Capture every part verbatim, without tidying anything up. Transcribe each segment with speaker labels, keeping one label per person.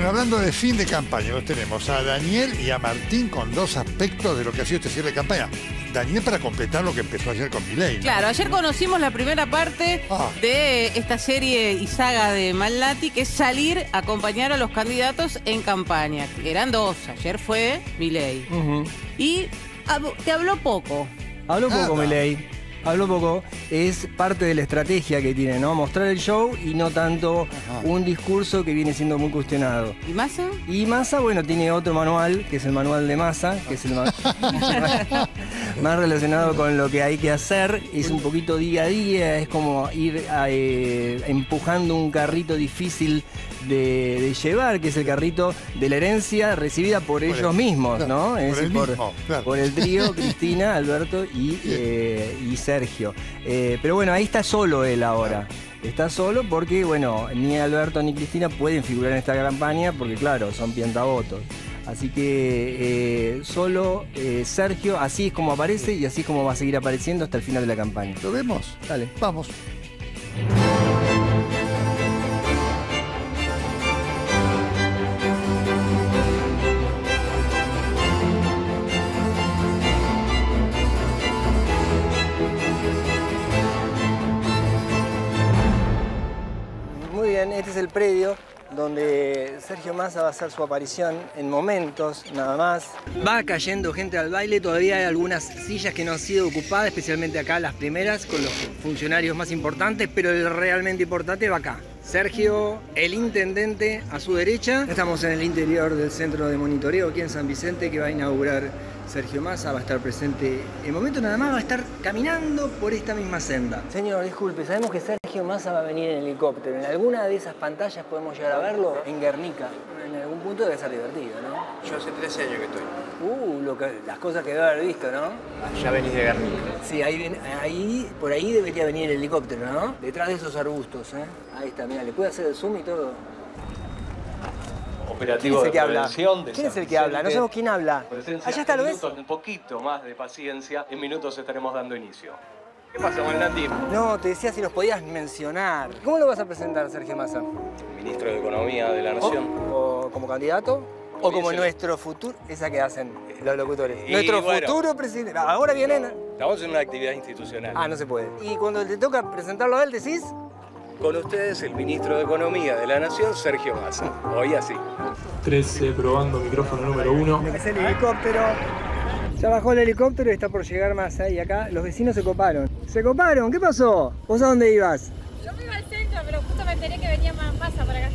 Speaker 1: Bueno, hablando de fin de campaña, los tenemos a Daniel y a Martín con dos aspectos de lo que ha sido este cierre de campaña. Daniel para completar lo que empezó ayer con Milei, ¿no?
Speaker 2: Claro, ayer conocimos la primera parte
Speaker 1: ah.
Speaker 2: de esta serie y saga de Malnati, que es salir a acompañar a los candidatos en campaña. Eran dos, ayer fue Milei.
Speaker 3: Uh-huh.
Speaker 2: Y te habló poco.
Speaker 3: Habló poco,
Speaker 1: Nada.
Speaker 3: Milei. Habló poco. Es parte de la estrategia que tiene, ¿no? Mostrar el show y no tanto
Speaker 1: Ajá.
Speaker 3: un discurso que viene siendo muy cuestionado.
Speaker 2: ¿Y Massa?
Speaker 3: Y Massa, bueno, tiene otro manual, que es el manual de Massa, que es el ma- más relacionado con lo que hay que hacer. Es un poquito día a día, es como ir eh, empujando un carrito difícil de, de llevar, que es el carrito de la herencia recibida por,
Speaker 1: Por
Speaker 3: ellos
Speaker 1: el-
Speaker 3: mismos,
Speaker 1: claro,
Speaker 3: ¿no?
Speaker 1: por
Speaker 3: Es
Speaker 1: el
Speaker 3: decir, por,
Speaker 1: mismo, claro.
Speaker 3: por el trío, Cristina, Alberto y, eh, y Sergio. Eh, pero bueno, ahí está solo él ahora. Está solo porque, bueno, ni Alberto ni Cristina pueden figurar en esta campaña porque, claro, son piantavotos. Así que eh, solo eh, Sergio, así es como aparece y así es como va a seguir apareciendo hasta el final de la campaña.
Speaker 1: ¿Lo vemos?
Speaker 3: Dale.
Speaker 1: Vamos.
Speaker 3: Muy bien, este es el predio donde Sergio Massa va a hacer su aparición en momentos, nada más. Va cayendo gente al baile, todavía hay algunas sillas que no han sido ocupadas, especialmente acá las primeras, con los funcionarios más importantes, pero el realmente importante va acá. Sergio, el intendente, a su derecha. Estamos en el interior del centro de monitoreo aquí en San Vicente que va a inaugurar Sergio Massa, va a estar presente en momento nada más, va a estar caminando por esta misma senda. Señor, disculpe, sabemos que Sergio Massa va a venir en helicóptero. ¿En alguna de esas pantallas podemos llegar a verlo? En Guernica. En algún punto debe ser divertido, ¿no?
Speaker 4: Yo hace trece años que estoy.
Speaker 3: Uh, lo que, las cosas que debe haber visto, ¿no?
Speaker 4: Ya venís de Guernica.
Speaker 3: Sí, ahí, ven- ahí, por ahí debería venir el helicóptero, ¿no? Detrás de esos arbustos, ¿eh? Ahí está, mira, ¿le puede hacer el zoom y todo? ¿Quién
Speaker 5: Operativo
Speaker 3: es el
Speaker 5: de
Speaker 3: que habla?
Speaker 5: prevención de
Speaker 3: ¿Quién es
Speaker 5: San
Speaker 3: el que habla? No
Speaker 5: Vicente.
Speaker 3: sabemos quién habla.
Speaker 5: Presencia
Speaker 3: Allá está, ¿lo
Speaker 5: en
Speaker 3: ves?
Speaker 5: minutos, un poquito más de paciencia. En minutos estaremos dando inicio. ¿Qué pasa, Malnati?
Speaker 3: No, te decía si nos podías mencionar. ¿Cómo lo vas a presentar, Sergio Massa?
Speaker 5: Ministro de Economía de la Nación.
Speaker 3: ¿O, o como candidato? ¿O como
Speaker 5: Dice-
Speaker 3: nuestro futuro? Esa que hacen los locutores.
Speaker 5: Y
Speaker 3: Nuestro
Speaker 5: bueno.
Speaker 3: futuro presidente. Ahora vienen.
Speaker 5: Estamos en una actividad institucional.
Speaker 3: Ah, no se puede. Y cuando te toca presentarlo a él, decís.
Speaker 5: Con ustedes, el Ministro de Economía de la Nación, Sergio Massa. Hoy así.
Speaker 6: trece, probando micrófono número uno.
Speaker 3: Tiene que ser el helicóptero. Ya bajó el helicóptero y está por llegar Massa. Y acá los vecinos se coparon. ¿Se coparon? ¿Qué pasó? ¿Vos a dónde ibas?
Speaker 7: Yo me iba al centro, pero justo me enteré que venía más Massa para acá.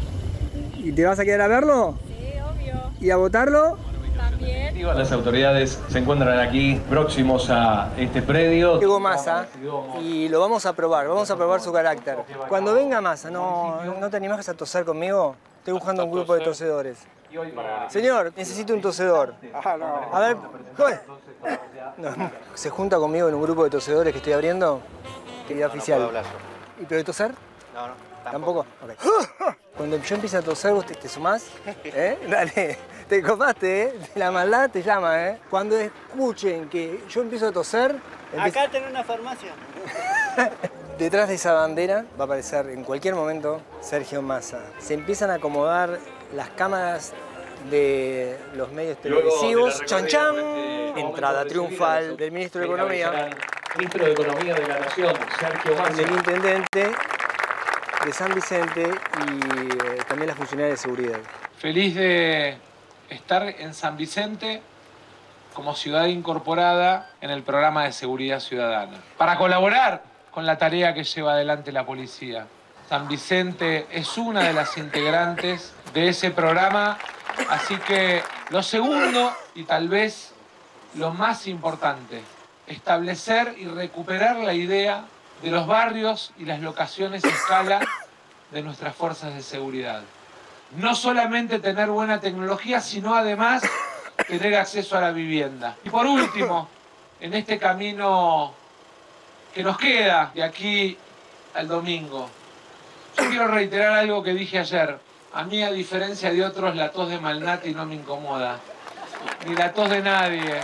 Speaker 3: ¿Y te vas a quedar a verlo?
Speaker 7: Sí, obvio.
Speaker 3: ¿Y a votarlo?
Speaker 7: También.
Speaker 5: Las autoridades se encuentran aquí próximos a este predio.
Speaker 3: Llegó Massa y lo vamos a probar, vamos a probar su carácter. Cuando venga Massa, ¿no, no te animás a toser conmigo? Estoy buscando un grupo de tosedores. Señor, necesito un tosedor. A ver, ¿cómo? No, ¿se junta conmigo en un grupo de tosedores que estoy abriendo? Actividad oficial. ¿Y pero de toser?
Speaker 4: No, no.
Speaker 3: ¿Tampoco? Ok. Cuando yo empiezo a toser, ¿vos te, te sumás? ¿Eh? Dale, te copaste, ¿eh? La maldad te llama, ¿eh? Cuando escuchen que yo empiezo a toser... empiezo-
Speaker 8: Acá tenés una farmacia.
Speaker 3: Detrás de esa bandera va a aparecer en cualquier momento Sergio Massa. Se empiezan a acomodar las cámaras de los medios televisivos. ¡Chan, chan! Entrada triunfal del ministro de Economía,
Speaker 5: Ministro de Economía de la Nación, Sergio Massa.
Speaker 3: del intendente de San Vicente y eh, también la funcionaria de seguridad.
Speaker 6: Feliz de estar en San Vicente como ciudad incorporada en el programa de seguridad ciudadana. Para colaborar con la tarea que lleva adelante la policía. San Vicente es una de las integrantes de ese programa, así que lo segundo y tal vez lo más importante, establecer y recuperar la idea de los barrios y las locaciones a escala de nuestras fuerzas de seguridad. No solamente tener buena tecnología, sino además tener acceso a la vivienda. Y por último, en este camino que nos queda de aquí al domingo, yo quiero reiterar algo que dije ayer. A mí, a diferencia de otros, la tos de Malnati no me incomoda, ni la tos de nadie.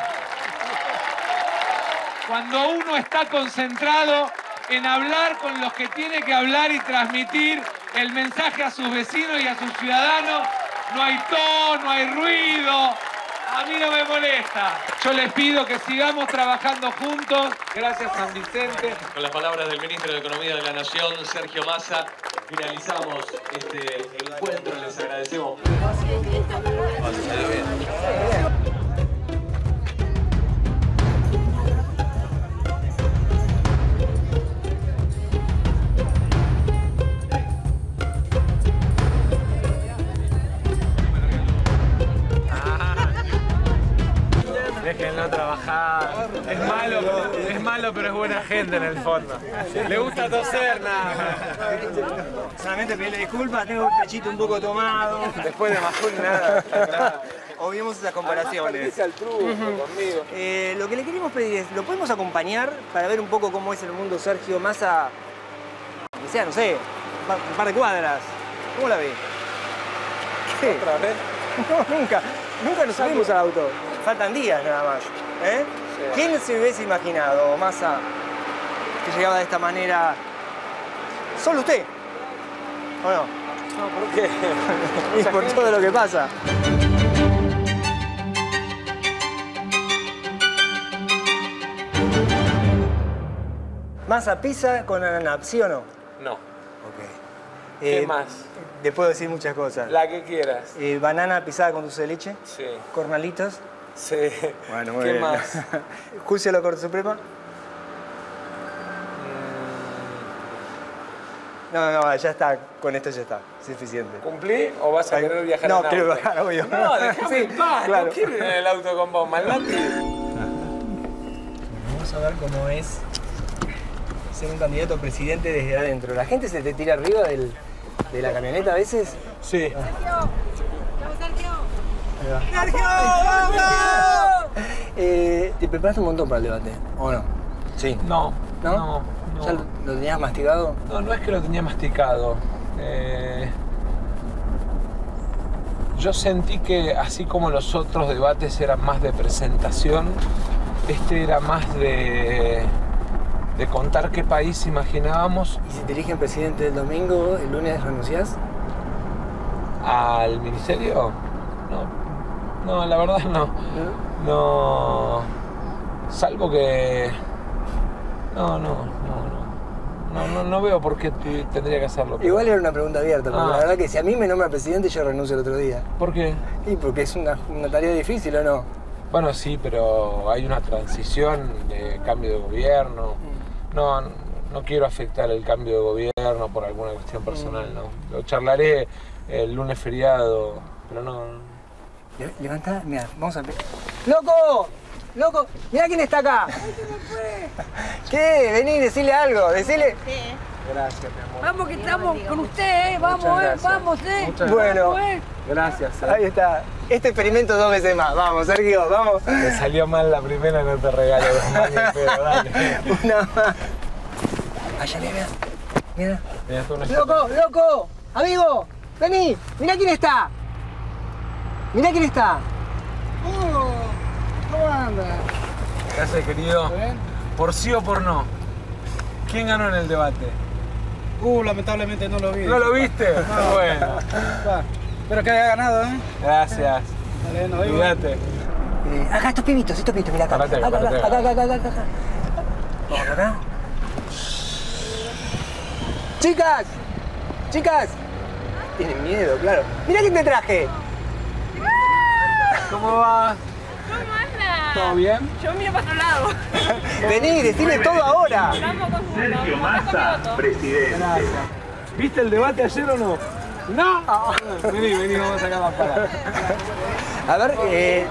Speaker 6: Cuando uno está concentrado en hablar con los que tiene que hablar y transmitir el mensaje a sus vecinos y a sus ciudadanos, no hay ton, no hay ruido. A mí no me molesta. Yo les pido que sigamos trabajando juntos. Gracias, San Vicente.
Speaker 8: Con las palabras del ministro de Economía de la Nación, Sergio Massa, finalizamos este encuentro. Les agradecemos.
Speaker 6: Déjenlo trabajar. Es malo, es malo, pero es buena gente en el fondo. Le gusta toser, nada más.
Speaker 3: Solamente pedirle disculpas, tengo el pechito un poco tomado.
Speaker 6: Después de Majul, nada. nada.
Speaker 3: Obviemos esas comparaciones. Uh-huh. eh, lo que le queremos pedir es, ¿lo podemos acompañar para ver un poco cómo es el mundo Sergio Massa? Que sea, no sé, un par de cuadras. ¿Cómo la ve? ¿Qué? ¿Otra vez? No, nunca. Nunca nos subimos al auto. Faltan días nada más. ¿Eh? Sí. ¿Quién se hubiese imaginado, Massa, que llegaba de esta manera? ¿Solo usted? ¿O no?
Speaker 6: No, ¿por qué?
Speaker 3: Y por todo lo que pasa. Massa, pizza con ananá, ¿sí o no?
Speaker 6: No.
Speaker 3: Ok.
Speaker 6: ¿Qué
Speaker 3: Eh,
Speaker 6: más?
Speaker 3: Te puedo decir muchas cosas.
Speaker 6: La que quieras.
Speaker 3: Eh, banana pisada con dulce de leche.
Speaker 6: Sí.
Speaker 3: Cornalitos.
Speaker 6: Sí.
Speaker 3: Bueno, muy
Speaker 6: ¿Qué
Speaker 3: bien.
Speaker 6: más?
Speaker 3: Juicio a la Corte Suprema. No, no, ya está. Con esto ya está. Suficiente.
Speaker 6: ¿Cumplí o vas a querer viajar
Speaker 3: No,
Speaker 6: en auto?
Speaker 3: quiero viajar, obvio.
Speaker 6: No, déjame en paz.
Speaker 3: claro.
Speaker 6: No quiero ir en el auto con vos, Maldati.
Speaker 3: Vamos a ver cómo es ser un candidato a presidente desde adentro. ¿La gente se te tira arriba del, de la camioneta a veces?
Speaker 6: Sí.
Speaker 7: Sergio. Vamos, Sergio.
Speaker 3: ¡Sergio, vamos! Eh, ¿Te preparaste un montón para el debate? ¿O no? Sí.
Speaker 6: No.
Speaker 3: ¿No?
Speaker 6: No. no.
Speaker 3: ¿Ya lo, lo tenías masticado?
Speaker 6: No, no es que lo tenía masticado. Eh, yo sentí que así como los otros debates eran más de presentación, este era más de, de contar qué país imaginábamos.
Speaker 3: ¿Y si te eligen presidente el domingo, el lunes renunciás?
Speaker 6: ¿Al ministerio? No, no, la verdad no. No, salvo que... No, no, no, no. No, no, no veo por qué tú tendría que hacerlo. Pero...
Speaker 3: Igual era una pregunta abierta, porque
Speaker 6: Ah.
Speaker 3: la verdad que si a mí me nombra presidente, yo renuncio el otro día.
Speaker 6: ¿Por qué?
Speaker 3: Y porque es una, una tarea difícil, ¿o no?
Speaker 6: Bueno, sí, pero hay una transición de cambio de gobierno. No, no quiero afectar el cambio de gobierno por alguna cuestión personal, ¿no? Lo charlaré el lunes feriado, pero no...
Speaker 3: Le- Levantá, mira, vamos a ver. ¡Loco! ¡Loco! ¡Mirá quién está acá! ¿Qué? Vení, decile algo, decile.
Speaker 6: Gracias, mi amor.
Speaker 7: Vamos que estamos con usted, ¿eh? Vamos,
Speaker 6: Muchas
Speaker 7: eh,
Speaker 6: gracias.
Speaker 7: vamos, eh.
Speaker 6: Muchas
Speaker 3: Bueno,
Speaker 7: Vamos, eh.
Speaker 6: Gracias. eh.
Speaker 3: ahí está. Este experimento dos veces más. Vamos, Sergio, vamos.
Speaker 6: Te salió mal la primera, no te regalo dos más, pero dale.
Speaker 3: Una más. Allá, mira, mira.
Speaker 6: Mirá, tú no-
Speaker 3: ¡Loco, loco! ¡Amigo! ¡Vení! ¡Mirá quién está! ¡Mirá quién está! ¿Cómo anda?
Speaker 6: ¿Qué haces, querido? ¿Por sí o por no? ¿Quién ganó en el debate?
Speaker 9: Uh, lamentablemente no lo vi.
Speaker 6: ¿No lo viste? Bueno.
Speaker 9: Va, espero que haya ganado, ¿eh?
Speaker 6: Gracias.
Speaker 9: Dale, nos vemos.
Speaker 6: Cuídate.
Speaker 3: Eh, acá estos pibitos, estos pibitos, mirá acá.
Speaker 6: Parate
Speaker 3: Acá,
Speaker 6: acá,
Speaker 3: acá,
Speaker 6: parate
Speaker 3: acá,
Speaker 6: acá.
Speaker 3: acá, acá, acá, acá. Vamos acá. ¡Chicas! ¡Chicas! Tienen miedo, claro. ¡Mirá quién te traje!
Speaker 6: ¿Cómo va?
Speaker 7: ¿Cómo anda?
Speaker 6: ¿Todo bien?
Speaker 7: Yo miro para otro lado.
Speaker 3: Vení, decime todo ahora.
Speaker 7: Vamos con Sergio Massa,
Speaker 6: Presidente. Gracias. ¿Viste el debate ayer o no? ¡No! Vení, vení, vamos a sacar la para.
Speaker 3: A ver, eh...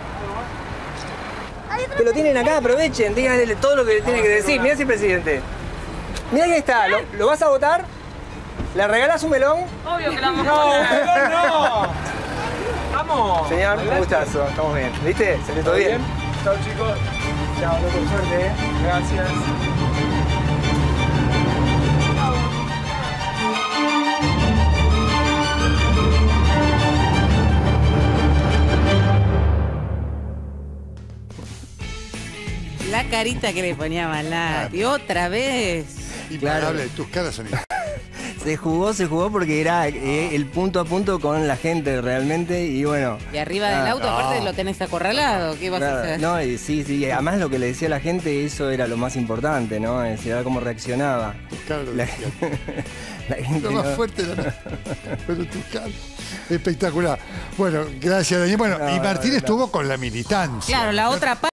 Speaker 3: que lo tienen acá, aprovechen, díganle todo lo que le tiene que decir. Mirá ese presidente. Mirá quién está, ¿lo, lo vas a votar? ¿Le regalás un melón?
Speaker 7: Obvio que la vamos
Speaker 6: ¡No,
Speaker 7: a
Speaker 6: pero no! ¡Vamos!
Speaker 3: Señor, un gustazo, estamos bien. ¿Viste? ¿Salió todo bien?
Speaker 6: Chao, chicos.
Speaker 3: Chao, con suerte, ¿eh?
Speaker 6: Gracias.
Speaker 2: La carita que le ponía Maldati. Otra vez.
Speaker 1: Imparable, tus caras son
Speaker 3: Se jugó, se jugó porque era eh, el punto a punto con la gente realmente y bueno.
Speaker 2: Y arriba del
Speaker 3: nada,
Speaker 2: auto, aparte lo tenés acorralado, ¿qué vas
Speaker 3: nada,
Speaker 2: a hacer?
Speaker 3: No, y sí, sí, además lo que le decía a la gente, eso era lo más importante, ¿no? Es decir, a ver cómo reaccionaba.
Speaker 1: Claro,
Speaker 3: La, la gente
Speaker 1: lo más
Speaker 3: no-
Speaker 1: fuerte era pero tu cara. Espectacular. Bueno, gracias, Daniel. Bueno,
Speaker 3: No,
Speaker 1: y Martín
Speaker 3: no, no.
Speaker 1: estuvo con la militancia.
Speaker 2: Claro, la
Speaker 1: ¿no?
Speaker 2: otra parte.